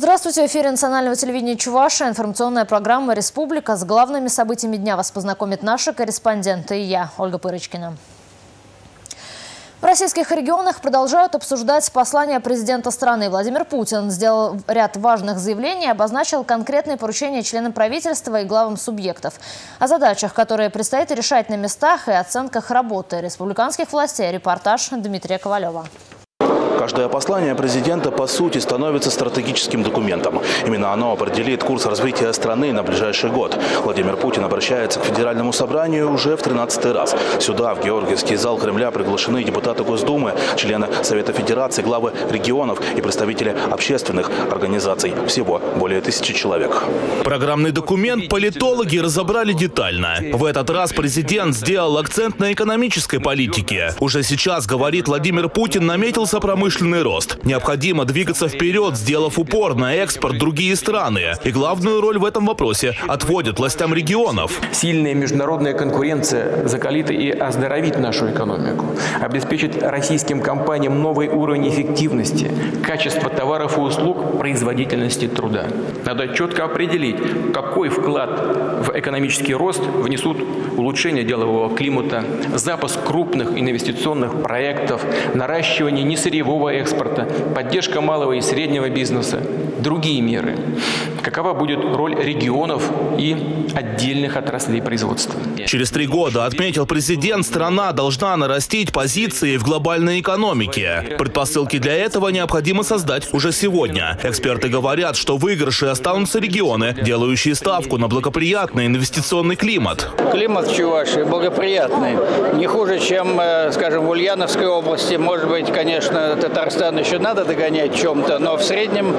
Здравствуйте, в эфире национального телевидения Чувашия. Информационная программа «Республика». С главными событиями дня вас познакомят наши корреспонденты и я, Ольга Пырочкина. В российских регионах продолжают обсуждать послание президента страны. Владимир Путин сделал ряд важных заявлений, обозначил конкретные поручения членам правительства и главам субъектов. О задачах, которые предстоит решать на местах, и оценках работы республиканских властей. Репортаж Дмитрия Ковалева. Каждое послание президента, по сути, становится стратегическим документом. Именно оно определит курс развития страны на ближайший год. Владимир Путин обращается к Федеральному собранию уже в 13-й раз. Сюда, в Георгиевский зал Кремля, приглашены депутаты Госдумы, члены Совета Федерации, главы регионов и представители общественных организаций. Всего более 1000 человек. Программный документ политологи разобрали детально. В этот раз президент сделал акцент на экономической политике. Уже сейчас, говорит Владимир Путин, наметился промышленный рост. Необходимо двигаться вперед, сделав упор на экспорт в другие страны. И главную роль в этом вопросе отводят властям регионов. Сильная международная конкуренция закалит и оздоровит нашу экономику. Обеспечит российским компаниям новый уровень эффективности, качества товаров и услуг, производительности труда. Надо четко определить, какой вклад в экономический рост внесут улучшение делового климата, запуск крупных инвестиционных проектов, наращивание несырьевого экспорта, поддержка малого и среднего бизнеса, другие меры. Какова будет роль регионов и отдельных отраслей производства? Через 3 года, отметил президент, страна должна нарастить позиции в глобальной экономике. Предпосылки для этого необходимо создать уже сегодня. Эксперты говорят, что выигрыши останутся регионы, делающие ставку на благоприятный инвестиционный климат. Климат в Чувашии благоприятный. Не хуже, чем, скажем, в Ульяновской области. Может быть, конечно, Татарстан еще надо догонять в чем-то, но в среднем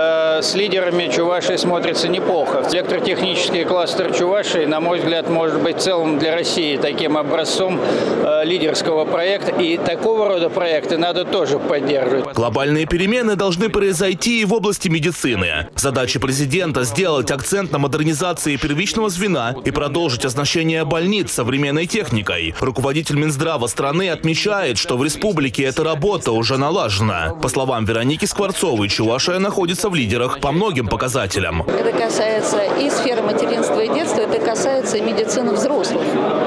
с лидерами Чувашии смотрится неплохо. Электротехнический кластер Чувашии, на мой взгляд, может быть в целом для России таким образцом лидерского проекта. И такого рода проекты надо тоже поддерживать. Глобальные перемены должны произойти и в области медицины. Задача президента – сделать акцент на модернизации первичного звена и продолжить оснащение больниц современной техникой. Руководитель Минздрава страны отмечает, что в республике эта работа уже налажена. По словам Вероники Скворцовой, Чувашия находится в лидерах по многим показателям. Это касается и сферы материнства и детства, это касается и медицины взрослых.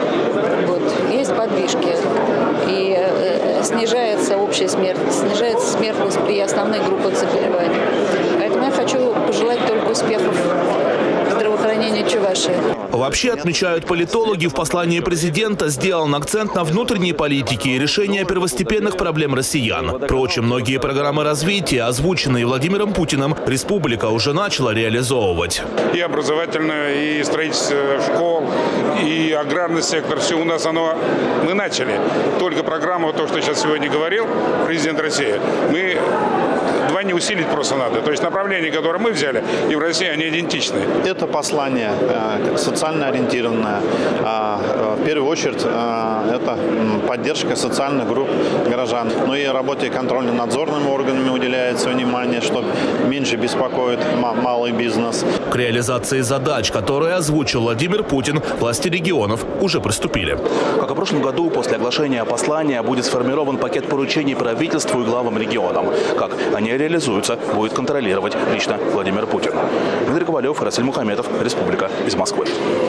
Есть подвижки. И снижается общая смертность, снижается смертность при основных группах заболеваний. Поэтому я хочу пожелать только успехов здравоохранения Чувашии. Вообще, отмечают политологи, в послании президента сделан акцент на внутренней политике и решении первостепенных проблем россиян. Впрочем, многие программы развития, озвученные Владимиром Путиным, республика уже начала реализовывать. И образовательную, и строительство школ, и аграрный сектор. Все у нас мы начали. Только программа, то, что сейчас сегодня говорил президент России, мы вдвойне усилить просто надо. То есть направления, которые мы взяли, и в России они идентичны. Это послание социально ориентированное. В первую очередь это поддержка социальных групп горожан. Но и работе контрольно-надзорными органами уделяется внимание, чтобы меньше беспокоит малый бизнес. К реализации задач, которые озвучил Владимир Путин, власти регионов уже приступили. Как и в прошлом году, после оглашения послания будет сформирован пакет поручений правительству и главам регионам. Как они реализуются, будет контролировать лично Владимир Путин. Дмитрий Ковалев, Расиль Мухаметов, Республика, из Москвы.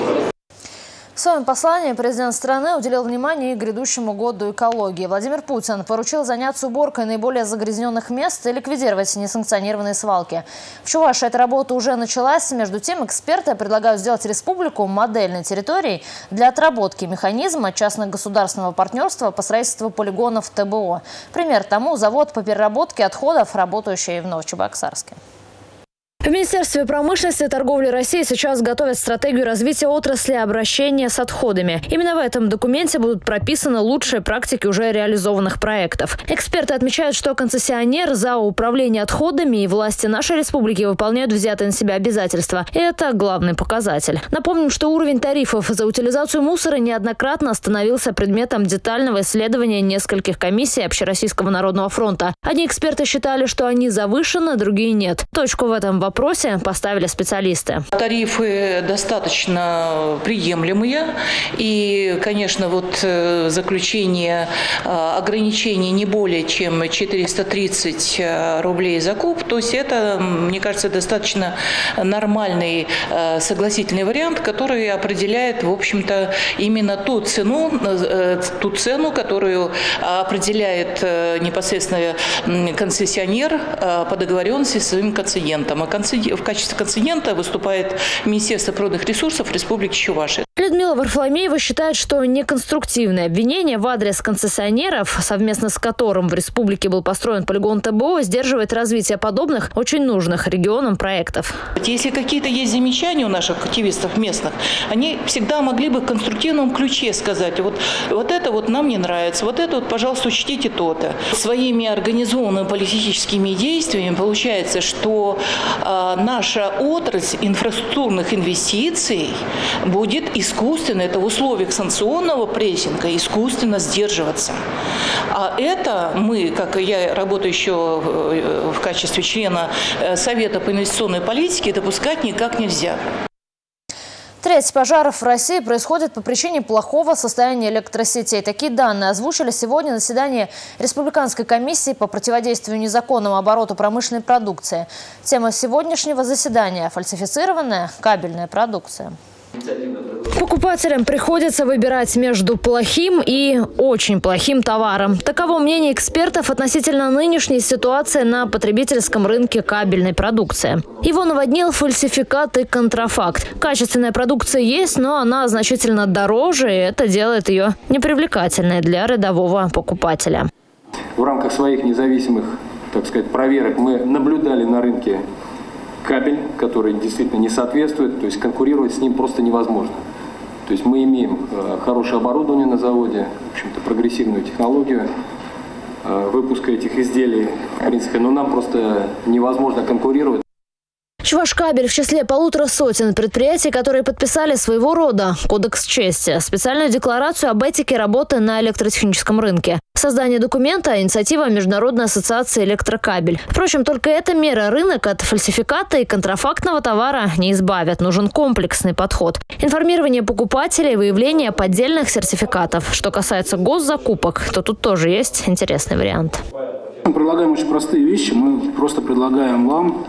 В своем послании президент страны уделил внимание и грядущему году экологии. Владимир Путин поручил заняться уборкой наиболее загрязненных мест и ликвидировать несанкционированные свалки. В Чувашии эта работа уже началась. Между тем, эксперты предлагают сделать республику модельной территорией для отработки механизма частно-государственного партнерства по строительству полигонов ТБО. Пример тому завод по переработке отходов, работающий в Новочебоксарске. В Министерстве промышленности и торговли России сейчас готовят стратегию развития отрасли обращения с отходами. Именно в этом документе будут прописаны лучшие практики уже реализованных проектов. Эксперты отмечают, что концессионер за управление отходами и власти нашей республики выполняют взятые на себя обязательства. И это главный показатель. Напомним, что уровень тарифов за утилизацию мусора неоднократно становился предметом детального исследования нескольких комиссий Общероссийского народного фронта. Одни эксперты считали, что они завышены, другие нет. Точку в этом вопросе вопросе поставили специалисты. Тарифы достаточно приемлемые. И, конечно, вот заключение ограничений не более чем 430 рублей за куб. То есть это, мне кажется, достаточно нормальный согласительный вариант, который определяет, в общем-то, именно ту цену, которую определяет непосредственно концессионер по договоренности с своим концедентом. А в качестве концедента выступает Министерство природных ресурсов Республики Чувашия. Людмила Варфоломеева считает, что неконструктивное обвинение в адрес концессионеров, совместно с которым в республике был построен полигон ТБО, сдерживает развитие подобных очень нужных регионам проектов. Если какие-то есть замечания у наших активистов местных, они всегда могли бы в конструктивном ключе сказать: вот это вот нам не нравится, вот это вот, пожалуйста, учтите то-то. Своими организованными политическими действиями получается, что наша отрасль инфраструктурных инвестиций будет искусственно, это в условиях санкционного прессинга, искусственно сдерживаться. А это мы, как я работаю еще в качестве члена Совета по инвестиционной политике, допускать никак нельзя. Треть пожаров в России происходит по причине плохого состояния электросетей. Такие данные озвучили сегодня на заседании Республиканской комиссии по противодействию незаконному обороту промышленной продукции. Тема сегодняшнего заседания – фальсифицированная кабельная продукция. Покупателям приходится выбирать между плохим и очень плохим товаром. Таково мнение экспертов относительно нынешней ситуации на потребительском рынке кабельной продукции. Его наводнил фальсификат и контрафакт. Качественная продукция есть, но она значительно дороже, и это делает ее непривлекательной для рядового покупателя. В рамках своих независимых, так сказать, проверок мы наблюдали на рынке кабель, который действительно не соответствует, то есть конкурировать с ним просто невозможно. То есть мы имеем хорошее оборудование на заводе, в общем-то прогрессивную технологию выпуска этих изделий, в принципе, но нам просто невозможно конкурировать. Чувашкабель в числе 150 предприятий, которые подписали своего рода кодекс чести, специальную декларацию об этике работы на электротехническом рынке. Создание документа – инициатива Международной ассоциации электрокабель. Впрочем, только эта мера рынок от фальсификата и контрафактного товара не избавит. Нужен комплексный подход. Информирование покупателей, выявление поддельных сертификатов. Что касается госзакупок, то тут тоже есть интересный вариант. Мы предлагаем очень простые вещи. Мы просто предлагаем вам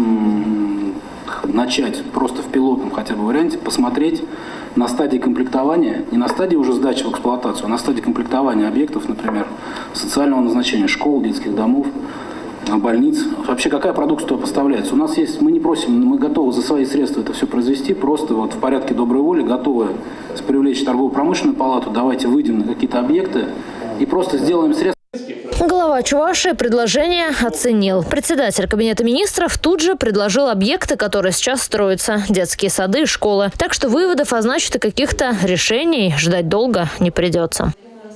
начать просто в пилотном хотя бы варианте, посмотреть на стадии комплектования, не на стадии уже сдачи в эксплуатацию, а на стадии комплектования объектов, например, социального назначения, школ, детских домов, больниц. Вообще какая продукция поставляется? У нас есть, мы не просим, мы готовы за свои средства это все произвести, просто вот в порядке доброй воли готовы привлечь торгово-промышленную палату, давайте выйдем на какие-то объекты и просто сделаем средства. Глава Чувашии предложение оценил. Председатель Кабинета министров тут же предложил объекты, которые сейчас строятся, детские сады и школы. Так что выводов, а значит и каких-то решений ждать долго не придется.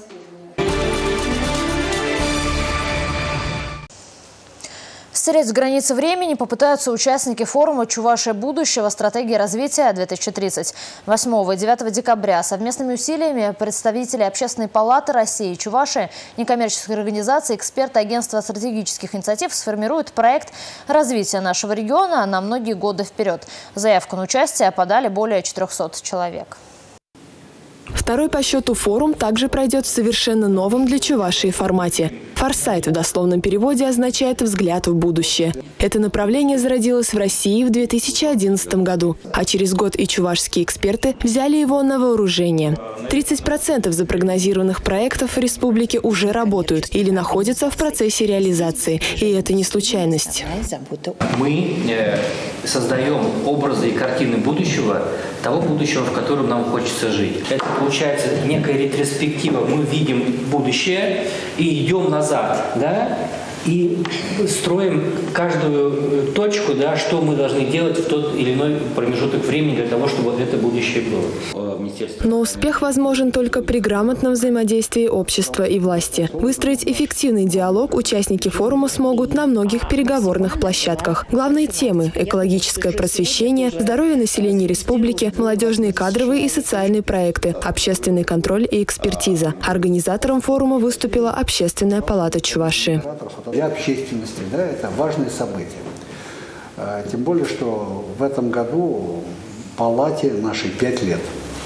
Стереть границы времени попытаются участники форума «Чувашия будущего. Стратегия развития-2030». 8 и 9 декабря совместными усилиями представителей Общественной палаты России, Чувашии, некоммерческих организаций, эксперты агентства стратегических инициатив сформируют проект развития нашего региона на многие годы вперед. Заявку на участие подали более 400 человек. Второй по счету форум также пройдет в совершенно новом для Чувашии формате. «Форсайт» в дословном переводе означает «взгляд в будущее». Это направление зародилось в России в 2011 году, а через год и чувашские эксперты взяли его на вооружение. 30% запрогнозированных проектов в республике уже работают или находятся в процессе реализации. И это не случайность. Мы создаем образы и картины будущего, того будущего, в котором нам хочется жить. Это получается некая ретроспектива. Мы видим будущее и идем назад, да? И строим каждую точку, да, что мы должны делать в тот или иной промежуток времени для того, чтобы это будущее было. Но успех возможен только при грамотном взаимодействии общества и власти. Выстроить эффективный диалог участники форума смогут на многих переговорных площадках. Главные темы – экологическое просвещение, здоровье населения республики, молодежные кадровые и социальные проекты, общественный контроль и экспертиза. Организатором форума выступила Общественная палата Чувашии. Для общественности, да, это важное событие. Тем более, что в этом году палате нашей 5 лет.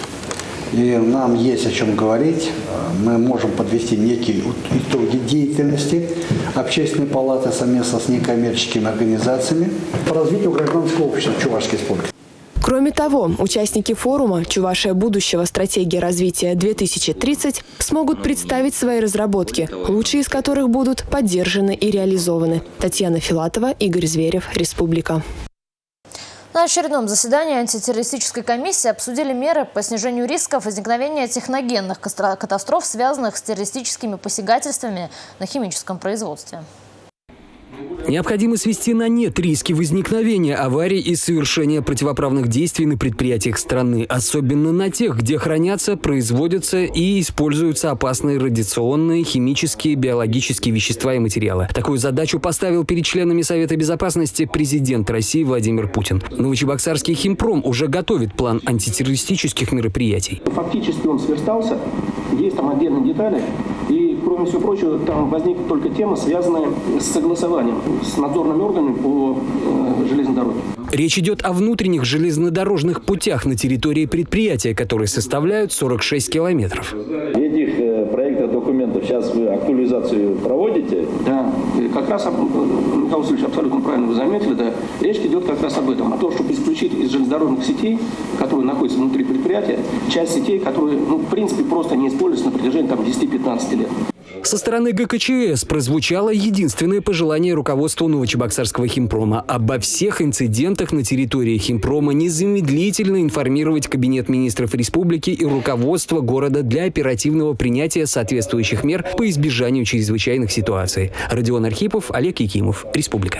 И нам есть о чем говорить. Мы можем подвести некие итоги деятельности Общественной палаты совместно с некоммерческими организациями по развитию гражданского общества Чувашской республики. Кроме того, участники форума «Чувашия будущего. Стратегия развития-2030» смогут представить свои разработки, лучшие из которых будут поддержаны и реализованы. Татьяна Филатова, Игорь Зверев, Республика. На очередном заседании антитеррористической комиссии обсудили меры по снижению рисков возникновения техногенных катастроф, связанных с террористическими посягательствами на химическом производстве. Необходимо свести на нет риски возникновения аварий и совершения противоправных действий на предприятиях страны, особенно на тех, где хранятся, производятся и используются опасные радиационные, химические, биологические вещества и материалы. Такую задачу поставил перед членами Совета Безопасности президент России Владимир Путин. Новочебоксарский химпром уже готовит план антитеррористических мероприятий. Фактически он сверстался, есть там отдельные детали, и, кроме всего прочего, там возникла только тема, связанная с согласованием с надзорными органами по железной дороге. Речь идет о внутренних железнодорожных путях на территории предприятия, которые составляют 46 километров. Этих проектов документов сейчас вы актуализацию проводите? Да, как раз, Михаил Васильевич, абсолютно правильно вы заметили, да, речь идет как раз об этом, о том, чтобы исключить из железнодорожных сетей, которые находятся внутри предприятия, часть сетей, которые, в принципе, просто не используются на протяжении 10-15 лет. Со стороны ГКЧС прозвучало единственное пожелание руководству Новочебоксарского химпрома: обо всех инцидентах на территории химпрома незамедлительно информировать Кабинет министров республики и руководство города для оперативного принятия соответствующих мер по избежанию чрезвычайных ситуаций. Родион Архипов, Олег Якимов, Республика.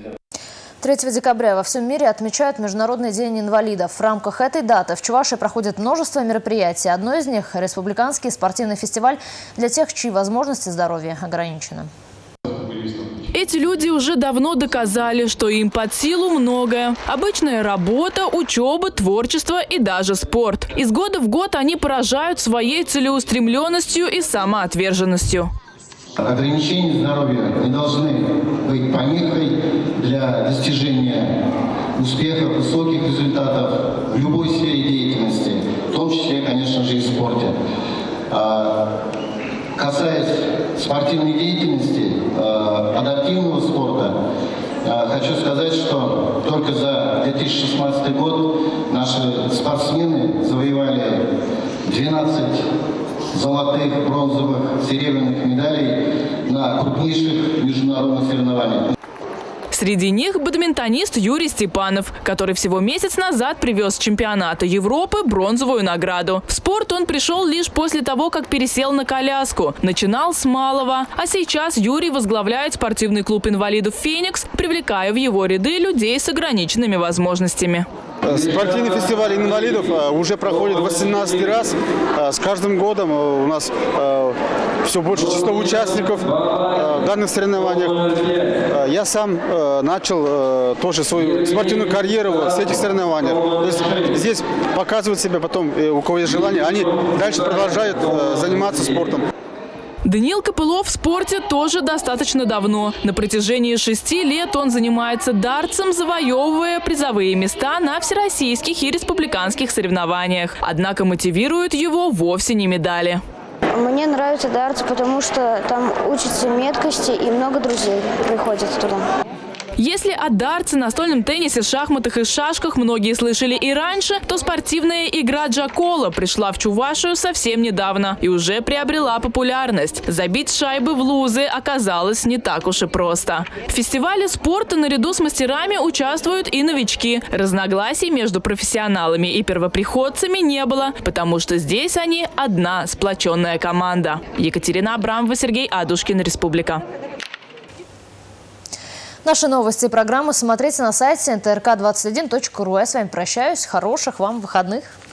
3 декабря во всем мире отмечают Международный день инвалидов. В рамках этой даты в Чувашии проходит множество мероприятий. Одно из них – республиканский спортивный фестиваль для тех, чьи возможности здоровья ограничены. Эти люди уже давно доказали, что им под силу многое. Обычная работа, учеба, творчество и даже спорт. Из года в год они поражают своей целеустремленностью и самоотверженностью. Ограничения здоровья не должны быть помехой для достижения успехов, высоких результатов в любой сфере деятельности, в том числе, конечно же, и в спорте. Касаясь спортивной деятельности, адаптивного спорта, хочу сказать, что только за 2016 год наши спортсмены завоевали 12 золотых, бронзовых, серебряных медалей на крупнейших международных соревнованиях. Среди них бадминтонист Юрий Степанов, который всего месяц назад привез с чемпионата Европы бронзовую награду. В спорт он пришел лишь после того, как пересел на коляску. Начинал с малого. А сейчас Юрий возглавляет спортивный клуб инвалидов «Феникс», привлекая в его ряды людей с ограниченными возможностями. Спортивный фестиваль инвалидов уже проходит 18 раз. С каждым годом у нас все больше число участников в данных соревнованиях. Я сам начал тоже свою спортивную карьеру с этих соревнований. То есть здесь показывают себя потом, у кого есть желание, они дальше продолжают заниматься спортом. Даниил Копылов в спорте тоже достаточно давно. На протяжении 6 лет он занимается дартсом, завоевывая призовые места на всероссийских и республиканских соревнованиях. Однако мотивируют его вовсе не медали. Мне нравится дартс, потому что там учатся меткости и много друзей приходят туда. Если о дартсе, настольном теннисе, шахматах и шашках многие слышали и раньше, то спортивная игра джакола пришла в Чувашию совсем недавно и уже приобрела популярность. Забить шайбы в лузы оказалось не так уж и просто. В фестивале спорта наряду с мастерами участвуют и новички. Разногласий между профессионалами и первоприходцами не было, потому что здесь они одна сплоченная команда. Екатерина Абрамова, Сергей Адушкин, Республика. Наши новости и программы смотрите на сайте ntrk21.ru. Я с вами прощаюсь. Хороших вам выходных.